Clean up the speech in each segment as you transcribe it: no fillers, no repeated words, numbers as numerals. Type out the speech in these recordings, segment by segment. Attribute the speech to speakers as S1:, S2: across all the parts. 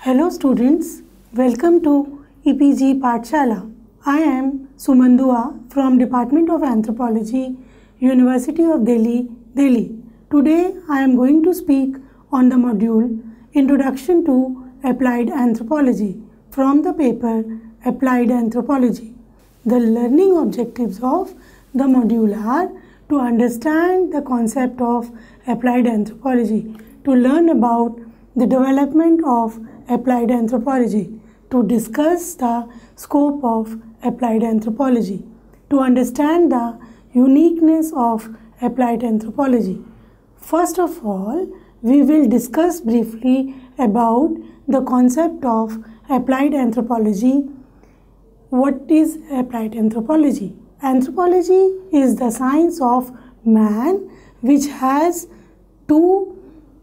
S1: Hello students, welcome to EPG Pathshala. I am Suman Dua from Department of Anthropology, University of Delhi, Delhi. Today I am going to speak on the module Introduction to Applied Anthropology from the paper Applied Anthropology. The learning objectives of the module are to understand the concept of applied anthropology, to learn about the development of applied anthropology, to discuss the scope of applied anthropology, to understand the uniqueness of applied anthropology. First of all, we will discuss briefly about the concept of applied anthropology. What is applied anthropology? Anthropology is the science of man which has two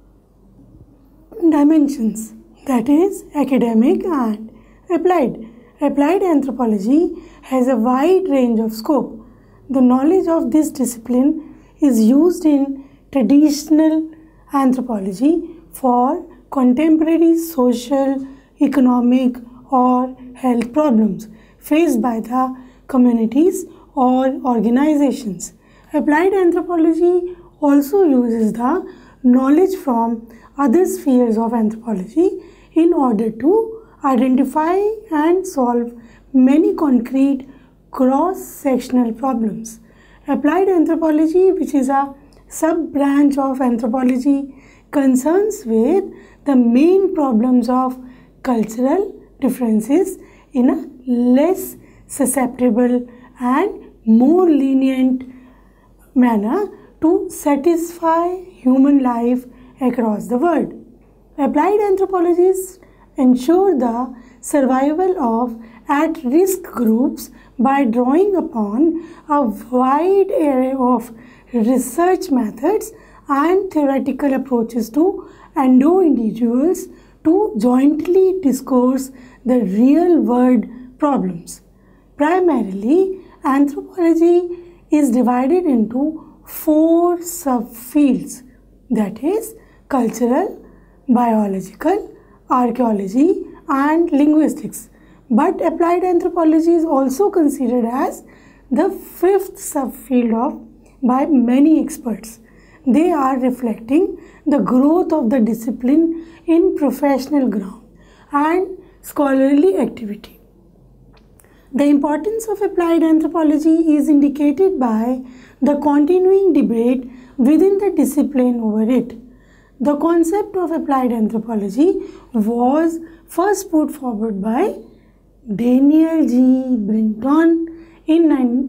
S1: dimensions, that is academic and applied. Applied anthropology has a wide range of scope. The knowledge of this discipline is used in traditional anthropology for contemporary social, economic or health problems faced by the communities or organizations. Applied anthropology also uses the knowledge from other spheres of anthropology in order to identify and solve many concrete cross-sectional problems. Applied anthropology, which is a sub-branch of anthropology, concerns with the main problems of cultural differences in a less susceptible and more lenient manner to satisfy human life across the world. Applied anthropologists ensure the survival of at-risk groups by drawing upon a wide array of research methods and theoretical approaches to endow individuals to jointly discourse the real-world problems. Primarily, anthropology is divided into four subfields, that is cultural, biological, archaeology and linguistics. But applied anthropology is also considered as the fifth subfield by many experts. They are reflecting the growth of the discipline in professional ground and scholarly activity. The importance of applied anthropology is indicated by the continuing debate within the discipline over it. The concept of applied anthropology was first put forward by Daniel G. Brinton in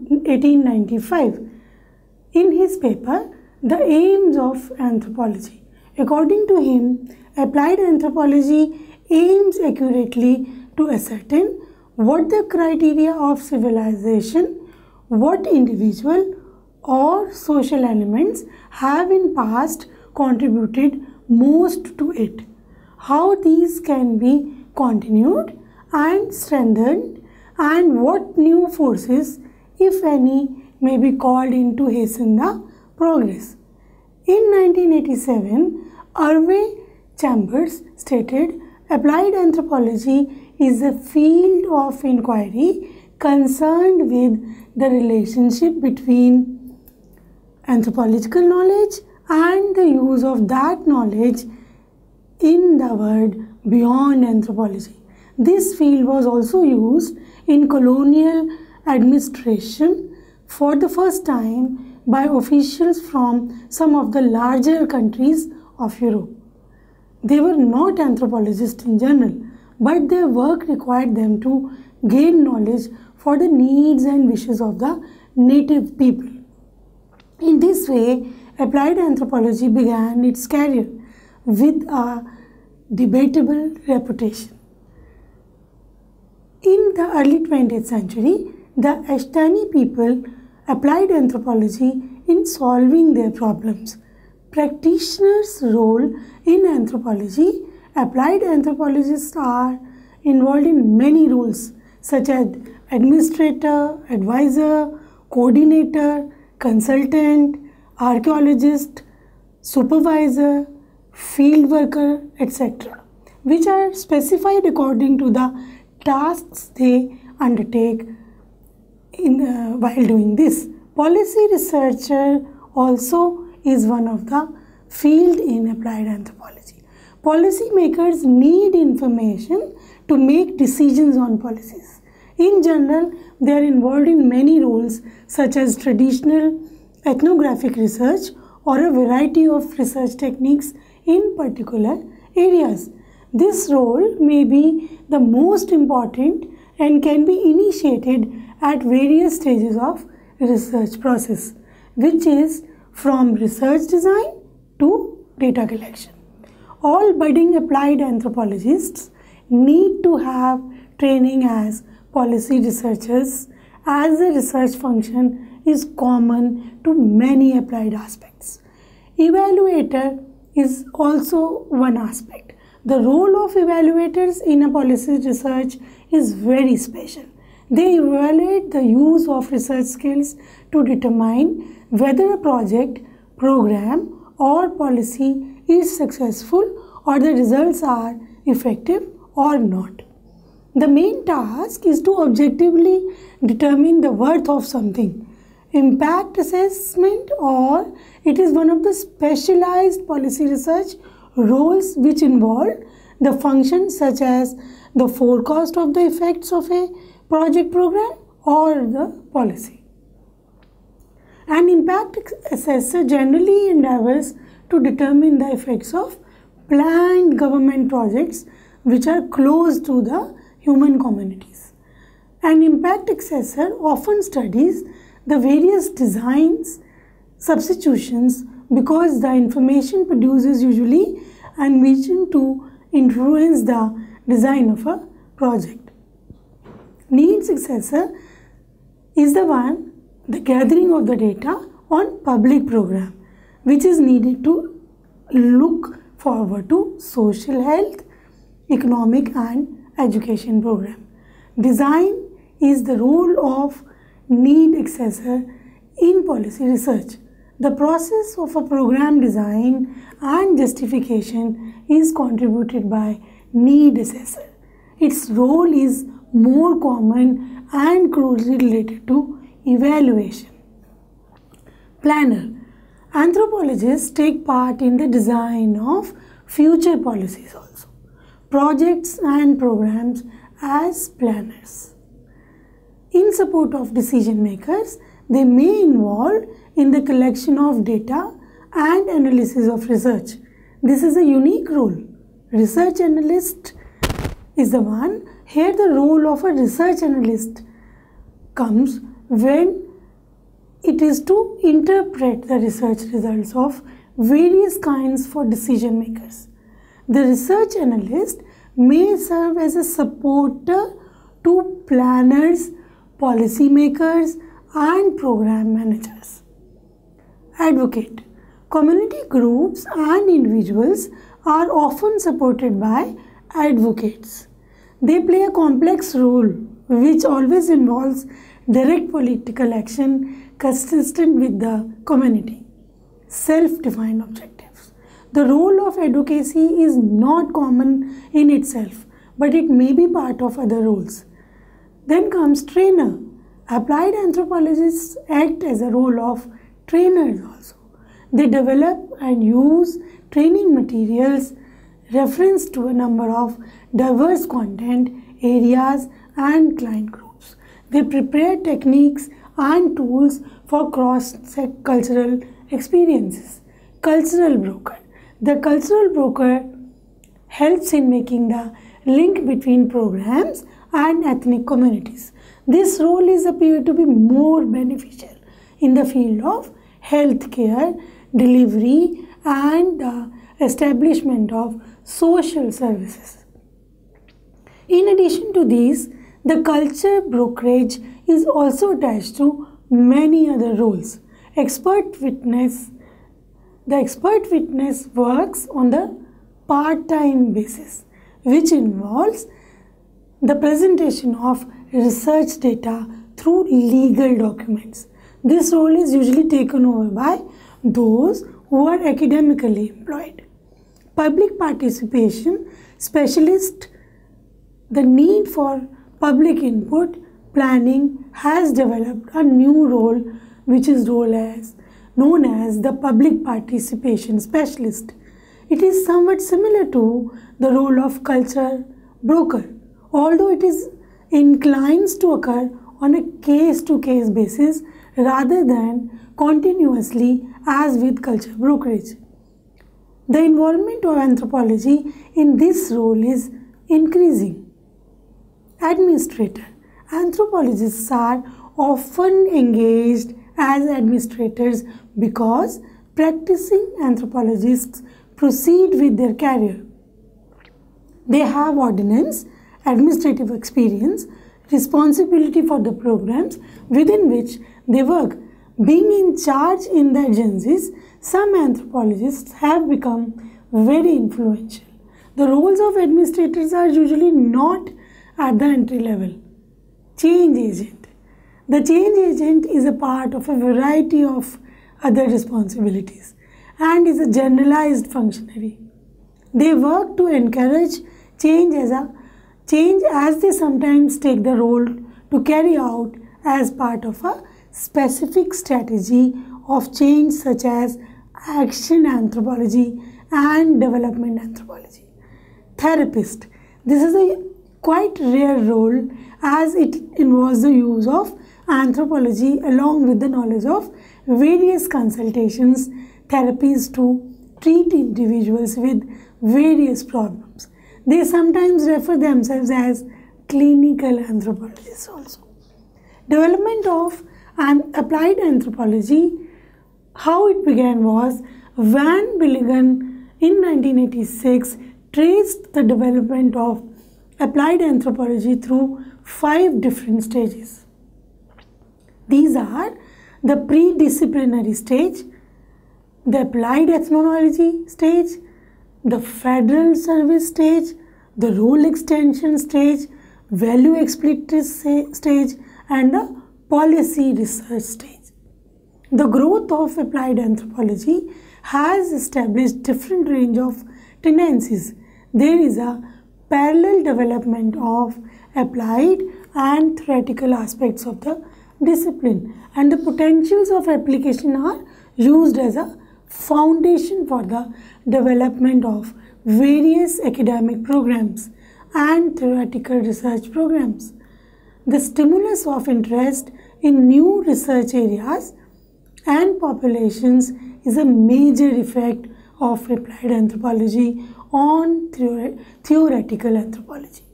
S1: 1895 in his paper The Aims of Anthropology. According to him, applied anthropology aims accurately to ascertain what the criteria of civilization, what individual or social elements have in past contributed most to it, how these can be continued and strengthened, and what new forces, if any, may be called in to hasten the progress. In 1987, Irving Chambers stated, applied anthropology is a field of inquiry concerned with the relationship between anthropological knowledge and the use of that knowledge in the world beyond anthropology. This field was also used in colonial administration for the first time by officials from some of the larger countries of Europe. They were not anthropologists in general, but their work required them to gain knowledge for the needs and wishes of the native people. In this way, applied anthropology began its career with a debatable reputation. In the early 20th century, the Ashtani people applied anthropology in solving their problems. Practitioners' role in anthropology. Applied anthropologists are involved in many roles such as administrator, advisor, coordinator, consultant, archaeologist, supervisor, field worker, etc. which are specified according to the tasks they undertake while doing this. Policy researcher also is one of the field in applied anthropology. Policy makers need information to make decisions on policies. In general, they are involved in many roles such as traditional ethnographic research or a variety of research techniques in particular areas. This role may be the most important and can be initiated at various stages of research process, which is from research design to data collection. All budding applied anthropologists need to have training as policy researchers, as the research function is common to many applied aspects. Evaluator is also one aspect. The role of evaluators in a policy research is very special. They evaluate the use of research skills to determine whether a project, program or policy is successful or the results are effective or not. The main task is to objectively determine the worth of something. Impact assessment, or it is one of the specialized policy research roles which involve the functions such as the forecast of the effects of a project, program or the policy. An impact assessor generally endeavors to determine the effects of planned government projects which are close to the human communities. An impact assessor often studies the various designs, substitutions, because the information produced is usually envisioned to influence the design of a project. Needs assessor is the gathering of the data on public program, which is needed to look forward to social health, economic and education program. Design is the role of need assessor in policy research. The process of a program design and justification is contributed by need assessor. Its role is more common and closely related to evaluation. Planner. Anthropologists take part in the design of future policies also. Projects and programs as planners. In support of decision makers, they may involve in the collection of data and analysis of research. This is a unique role. Research analyst is the one. Here the role of a research analyst comes when it is to interpret the research results of various kinds for decision makers. The research analyst may serve as a supporter to planners, policy makers and program managers. Advocate. Community groups and individuals are often supported by advocates. They play a complex role which always involves direct political action consistent with the community. Self-defined objectives. The role of advocacy is not common in itself, but it may be part of other roles. Then comes trainer. Applied anthropologists act as a role of trainers also. They develop and use training materials, reference to a number of diverse content areas and client groups. They prepare techniques and tools for cross-cultural experiences. Cultural broker. The cultural broker helps in making the link between programs and ethnic communities. This role is appeared to be more beneficial in the field of healthcare, delivery and the establishment of social services. In addition to these, the culture brokerage is also attached to many other roles. Expert witness. The expert witness works on the part-time basis, which involves the presentation of research data through legal documents. This role is usually taken over by those who are academically employed. public participation specialist, the need for public input planning has developed a new role which is known as the public participation specialist. It is somewhat similar to the role of culture broker, although it is inclines to occur on a case-to-case basis rather than continuously as with culture brokerage. The involvement of anthropology in this role is increasing. Administrator. Anthropologists are often engaged as administrators because practicing anthropologists proceed with their career. They have ordinance, administrative experience, responsibility for the programs within which they work. Being in charge in the agencies, some anthropologists have become very influential. The roles of administrators are usually not at the entry level. Change agent. The change agent is a part of a variety of other responsibilities and is a generalized functionary. They work to encourage change as they sometimes take the role to carry out as part of a specific strategy of change such as action anthropology and development anthropology. Therapist. This is a quite rare role as it involves the use of anthropology along with the knowledge of various consultations, therapies to treat individuals with various problems. They sometimes refer themselves as clinical anthropologists also. Development of applied anthropology, how it began was Van Billingen in 1986 traced the development of applied anthropology through 5 different stages. These are the pre-disciplinary stage, the applied ethnology stage, the federal service stage, the role extension stage, value explicit stage, and the policy research stage. The growth of applied anthropology has established different range of tendencies. There is a parallel development of applied and theoretical aspects of the discipline, and the potentials of application are used as a foundation for the development of various academic programs and theoretical research programs. The stimulus of interest in new research areas and populations is a major effect of applied anthropology on theoretical anthropology.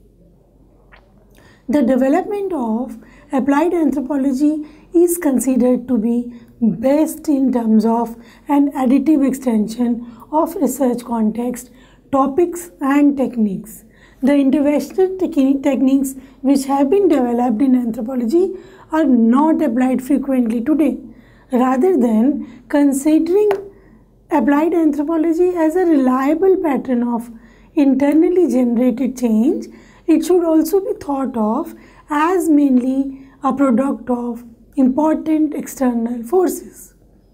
S1: The development of applied anthropology is considered to be best in terms of an additive extension of research context, topics and techniques. The interventional techniques which have been developed in anthropology are not applied frequently today. Rather than considering applied anthropology as a reliable pattern of internally generated change, it should also be thought of as mainly a product of important external forces.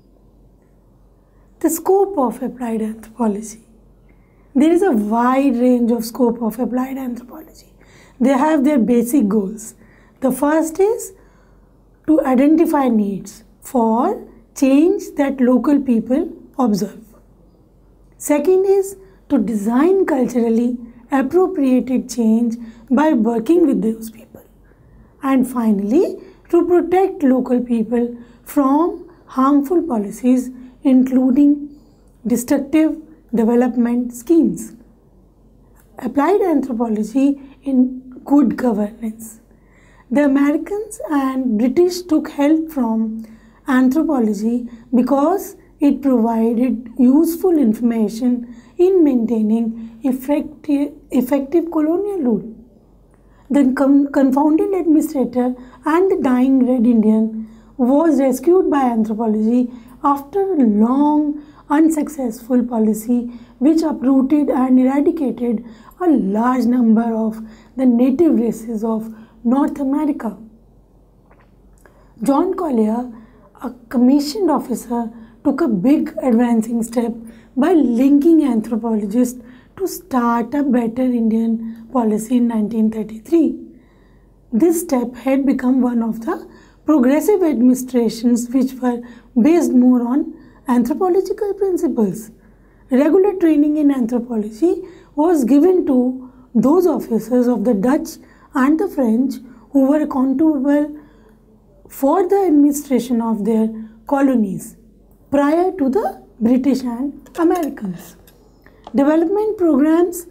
S1: The scope of applied anthropology. There is a wide range of scope of applied anthropology. They have their basic goals. The first is to identify needs for change that local people observe. Second is to design culturally appropriated change by working with those people. And finally, to protect local people from harmful policies, including destructive development schemes. Applied anthropology in good governance. The Americans and British took help from anthropology because it provided useful information in maintaining effective colonial rule. The confounded administrator and the dying Red Indian was rescued by anthropology after a long unsuccessful policy which uprooted and eradicated a large number of the native races of North America. John Collier, a commissioned officer, took a big advancing step by linking anthropologists to start a better Indian policy in 1933. This step had become one of the progressive administrations which were based more on anthropological principles. Regular training in anthropology was given to those officers of the Dutch and the French who were accountable for the administration of their colonies prior to the British and Americans. Development programs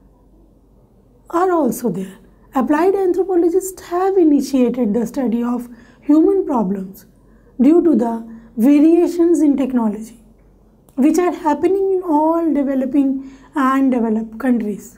S1: are also there. Applied anthropologists have initiated the study of human problems due to the variations in technology which are happening in all developing and developed countries.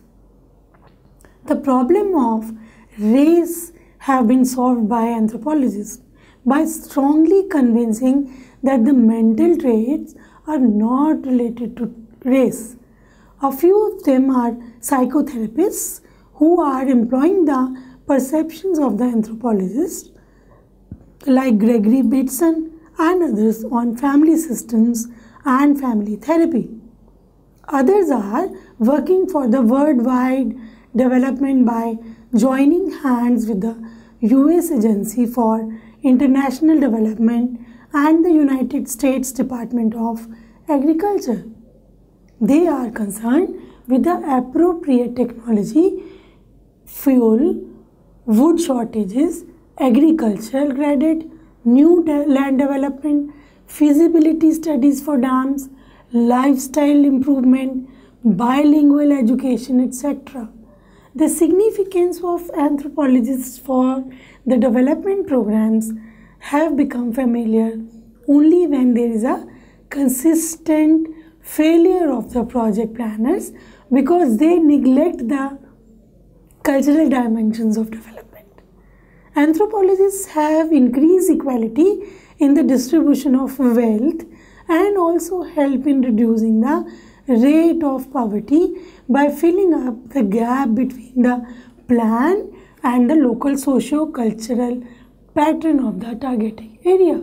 S1: The problem of race have been solved by anthropologists by strongly convincing that the mental traits are not related to race. A few of them are psychotherapists who are employing the perceptions of the anthropologists like Gregory Bateson and others on family systems and family therapy. Others are working for the worldwide development by joining hands with the US Agency for International Development and the United States Department of Agriculture. They are concerned with the appropriate technology, fuel, wood shortages, agricultural credit, new land development, feasibility studies for dams, lifestyle improvement, bilingual education, etc. The significance of anthropologists for the development programs have become familiar only when there is a consistent failure of the project planners because they neglect the cultural dimensions of development. Anthropologists have increased equality in the distribution of wealth and also help in reducing the rate of poverty by filling up the gap between the plan and the local socio-cultural pattern of the targeting area.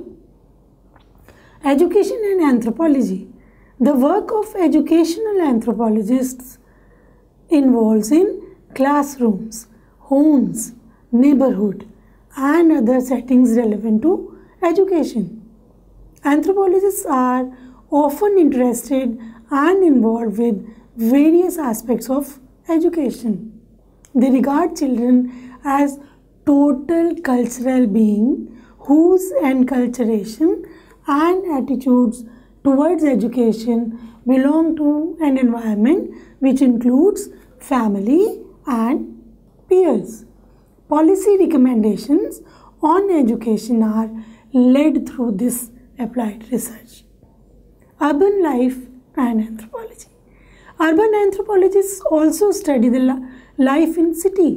S1: Education and anthropology. The work of educational anthropologists involves in classrooms, homes, neighborhood, and other settings relevant to education. Anthropologists are often interested and involved with various aspects of education. They regard children as total cultural beings whose enculturation and attitudes towards education belong to an environment which includes family and peers. Policy recommendations on education are led through this applied research. Urban life and anthropology. Urban anthropologists also study the life in city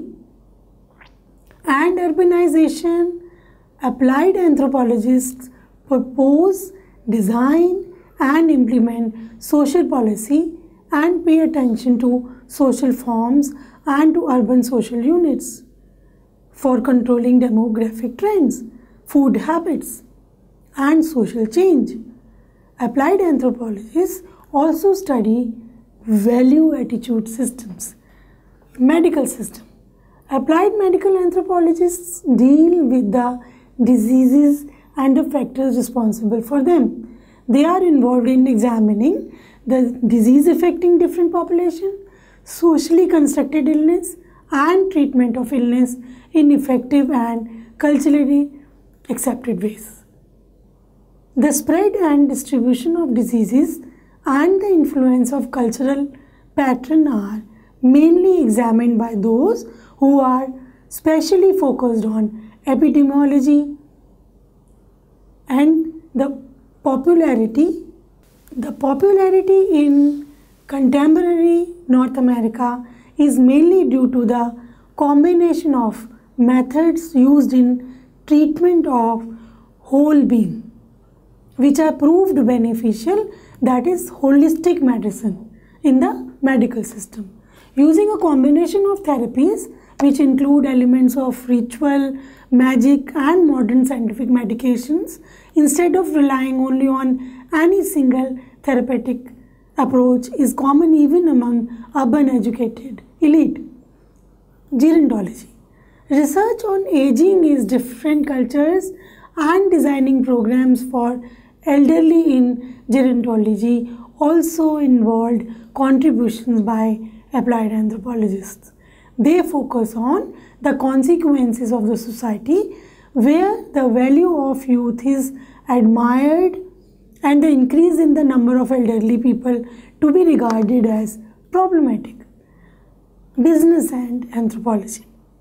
S1: and urbanization. Applied anthropologists propose, design and implement social policy and pay attention to social forms and to urban social units for controlling demographic trends, food habits and social change. Applied anthropologists also study value attitude systems. Medical system. Applied medical anthropologists deal with the diseases and the factors responsible for them. They are involved in examining the disease affecting different populations, socially constructed illness and treatment of illness in effective and culturally accepted ways. The spread and distribution of diseases and the influence of cultural pattern are mainly examined by those who are specially focused on epidemiology and the popularity in contemporary North America is mainly due to the combination of methods used in treatment of whole being, which are proved beneficial, that is holistic medicine in the medical system. Using a combination of therapies which include elements of ritual, magic and modern scientific medications instead of relying only on any single therapeutic approach is common even among urban educated elite. Gerontology. Research on aging is different cultures and designing programs for elderly in gerontology also involved contributions by applied anthropologists. They focus on the consequences of the society where the value of youth is admired and the increase in the number of elderly people to be regarded as problematic. Business and anthropology.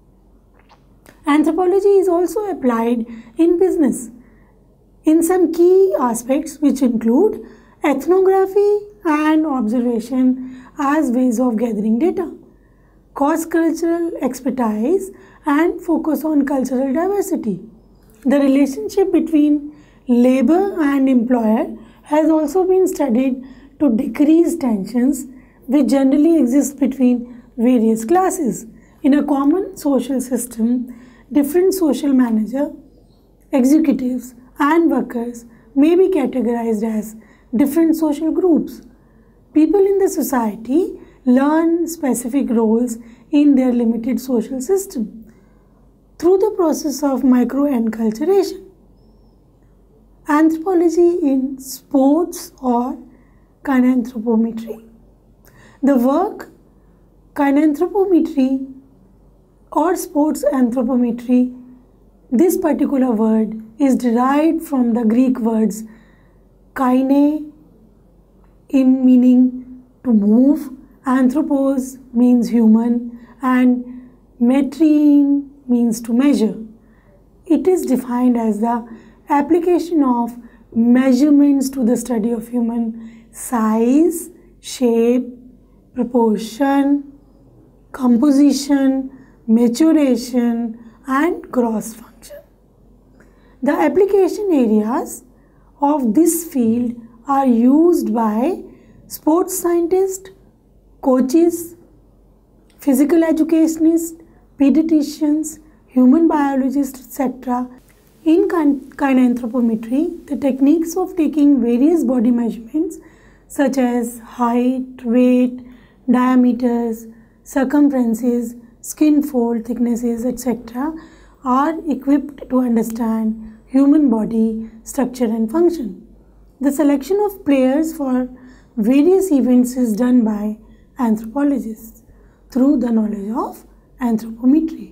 S1: Anthropology is also applied in business in some key aspects which include ethnography and observation as ways of gathering data, cross-cultural expertise and focus on cultural diversity. The relationship between labor and employer has also been studied to decrease tensions which generally exist between various classes. In a common social system, different social managers, executives and workers may be categorized as different social groups. People in the society learn specific roles in their limited social system through the process of micro-enculturation. Anthropology in sports or kinanthropometry. The work kinanthropometry or sports anthropometry, this particular word is derived from the Greek words kaine in meaning to move, anthropos means human and metrein means to measure. It is defined as the application of measurements to the study of human size, shape, proportion, composition, maturation and gross function. The application areas of this field are used by sports scientists, coaches, physical educationists, pediatricians, human biologists, etc. In kinanthropometry, the techniques of taking various body measurements such as height, weight, diameters, circumferences, skin fold thicknesses, etc. are equipped to understand human body structure and function. The selection of players for various events is done by anthropologists through the knowledge of anthropometry.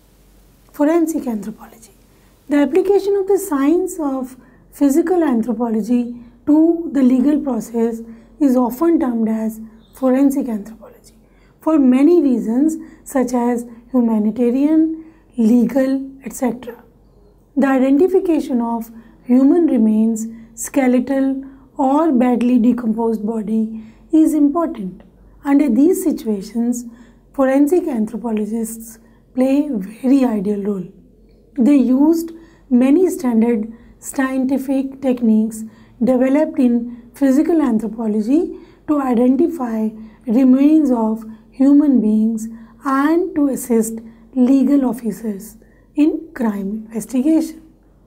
S1: Forensic anthropology. The application of the science of physical anthropology to the legal process is often termed as forensic anthropology for many reasons such as humanitarian, legal, etc. The identification of human remains, skeletal or badly decomposed body is important. Under these situations, forensic anthropologists play a very ideal role. They used many standard scientific techniques developed in physical anthropology to identify remains of human beings and to assist legal officers in crime investigation.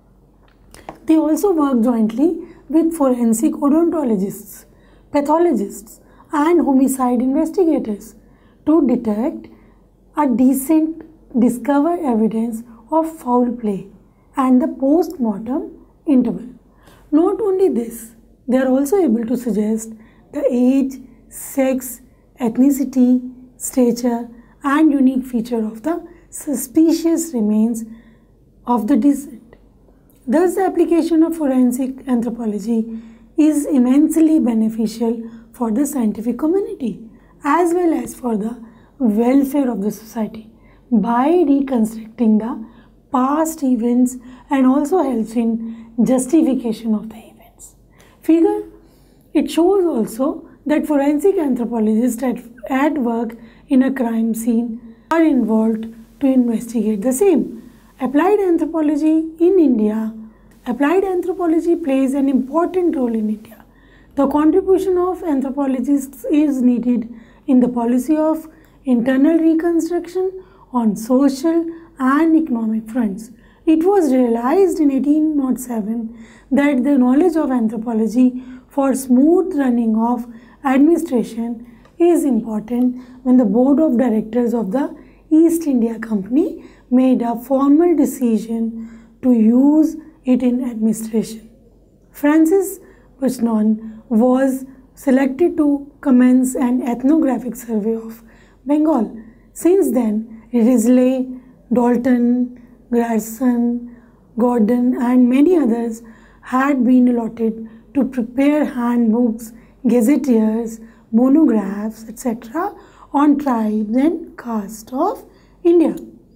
S1: They also work jointly with forensic odontologists, pathologists and homicide investigators to detect a decent discover evidence of foul play and the post-mortem interval. Not only this, they are also able to suggest the age, sex, ethnicity, stature and unique feature of the suspicious remains of the deceased. Thus, the application of forensic anthropology is immensely beneficial for the scientific community as well as for the welfare of the society by reconstructing the past events and also helps in justification of the events. Figure, it shows also that forensic anthropologists at work in a crime scene are involved to investigate the same. Applied anthropology in India. Applied anthropology plays an important role in India. The contribution of anthropologists is needed in the policy of internal reconstruction on social and economic fronts. It was realized in 1807 that the knowledge of anthropology for smooth running of administration is important when the board of directors of the East India Company made a formal decision to use it in administration. Francis Buchanan was selected to commence an ethnographic survey of Bengal. Since then, Risley, Dalton, Grierson, Gordon and many others had been allotted to prepare handbooks, gazetteers, monographs, etc. on tribes and castes of India.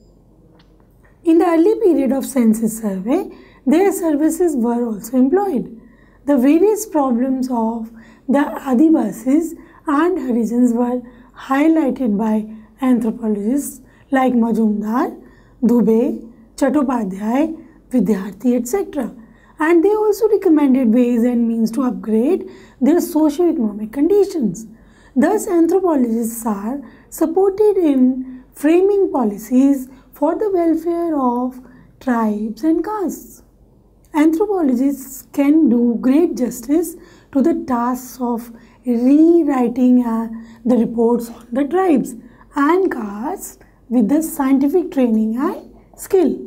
S1: In the early period of census survey, their services were also employed. The various problems of the Adivasis and Harijans were highlighted by anthropologists like Majumdar, Dubey, Chattopadhyay, Vidyarthi, etc. And they also recommended ways and means to upgrade their socio-economic conditions. Thus, anthropologists are supported in framing policies for the welfare of tribes and castes. Anthropologists can do great justice to the tasks of rewriting the reports on the tribes and castes with the scientific training and skill.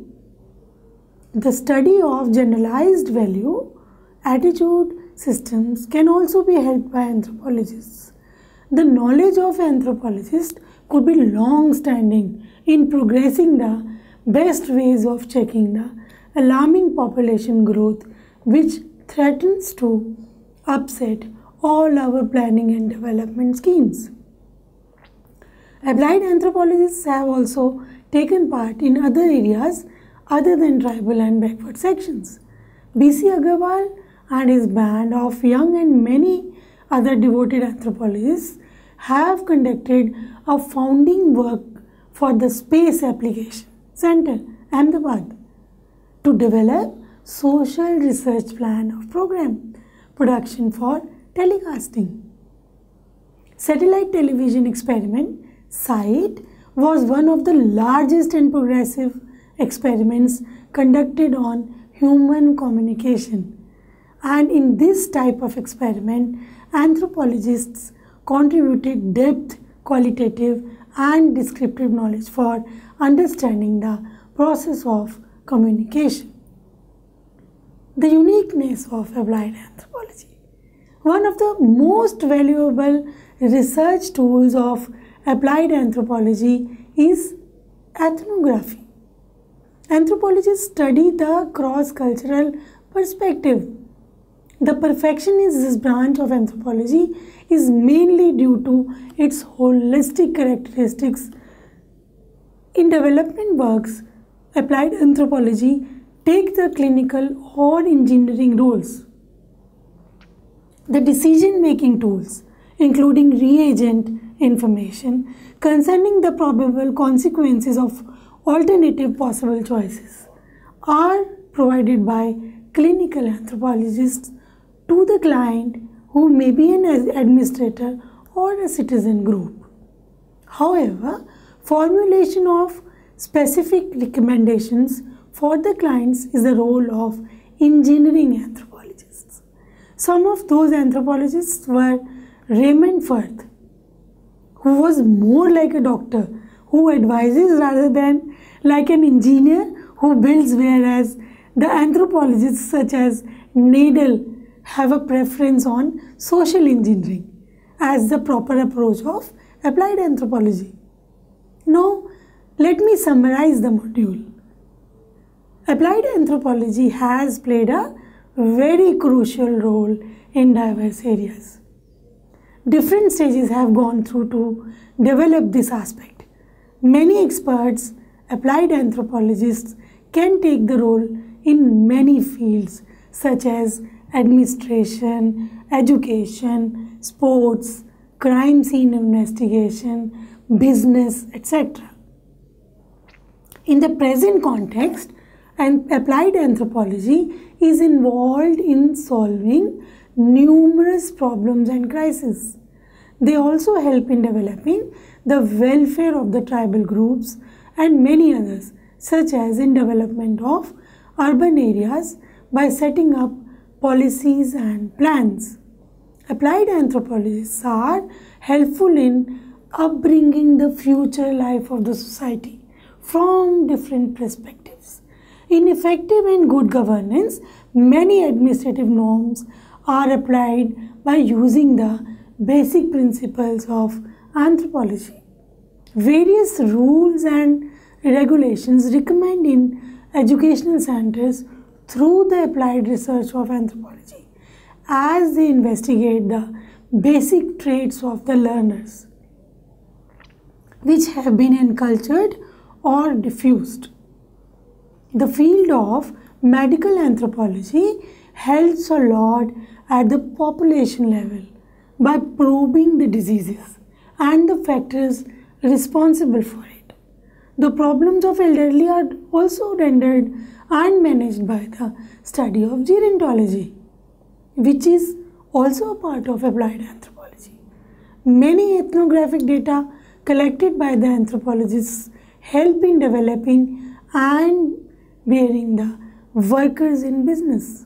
S1: The study of generalized value attitude systems can also be helped by anthropologists. The knowledge of anthropologists could be long-standing in progressing the best ways of checking the alarming population growth which threatens to upset all our planning and development schemes. Applied anthropologists have also taken part in other areas other than tribal and backward sections. B.C. Agarwal and his band of young and many other devoted anthropologists have conducted a founding work for the Space Application Center, Ahmedabad, to develop social research plan of program production for telecasting. Satellite television experiment SITE was one of the largest and progressive experiments conducted on human communication. And in this type of experiment, anthropologists contributed depth, qualitative and descriptive knowledge for understanding the process of communication. The uniqueness of applied anthropology. One of the most valuable research tools of applied anthropology is ethnography. Anthropologists study the cross-cultural perspective. The perfection in this branch of anthropology is mainly due to its holistic characteristics. In development works, applied anthropology takes the clinical or engineering roles. The decision-making tools, including reagent information concerning the probable consequences of alternative possible choices, are provided by clinical anthropologists to the client who may be an administrator or a citizen group. However, formulation of specific recommendations for the clients is the role of engineering anthropologists. Some of those anthropologists were Raymond Firth, who was more like a doctor who advises rather than like an engineer who builds, whereas the anthropologists such as Nadel have a preference on social engineering as the proper approach of applied anthropology. Now, let me summarize the module. Applied anthropology has played a very crucial role in diverse areas. Different stages have gone through to develop this aspect. Many experts, applied anthropologists, can take the role in many fields such as administration, education, sports, crime scene investigation, business, etc. In the present context, applied anthropology is involved in solving numerous problems and crises. They also help in developing the welfare of the tribal groups and many others, such as in development of urban areas by setting up policies and plans. Applied anthropologists are helpful in upbringing the future life of the society from different perspectives. In effective and good governance, many administrative norms are applied by using the basic principles of anthropology. Various rules and regulations recommend in educational centers through the applied research of anthropology as they investigate the basic traits of the learners which have been encultured or diffused. The field of medical anthropology helps a lot at the population level by probing the diseases and the factors responsible for it. The problems of elderly are also rendered and managed by the study of gerontology, which is also a part of applied anthropology. Many ethnographic data collected by the anthropologists help in developing and bearing the workers in business.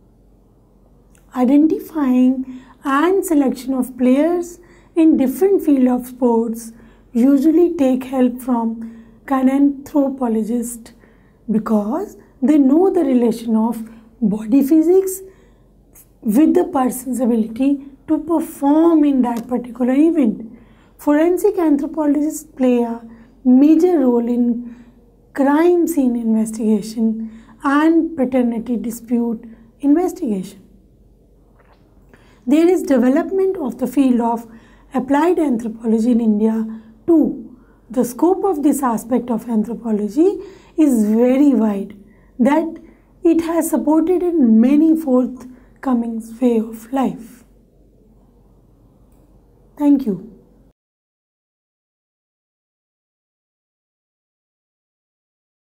S1: Identifying and selection of players in different fields of sports usually take help from anthropologists because they know the relation of body physics with the person's ability to perform in that particular event. Forensic anthropologists play a major role in crime scene investigation and paternity dispute investigation. There is development of the field of applied anthropology in India too. The scope of this aspect of anthropology is very wide that it has supported in many forthcoming way of life. Thank you.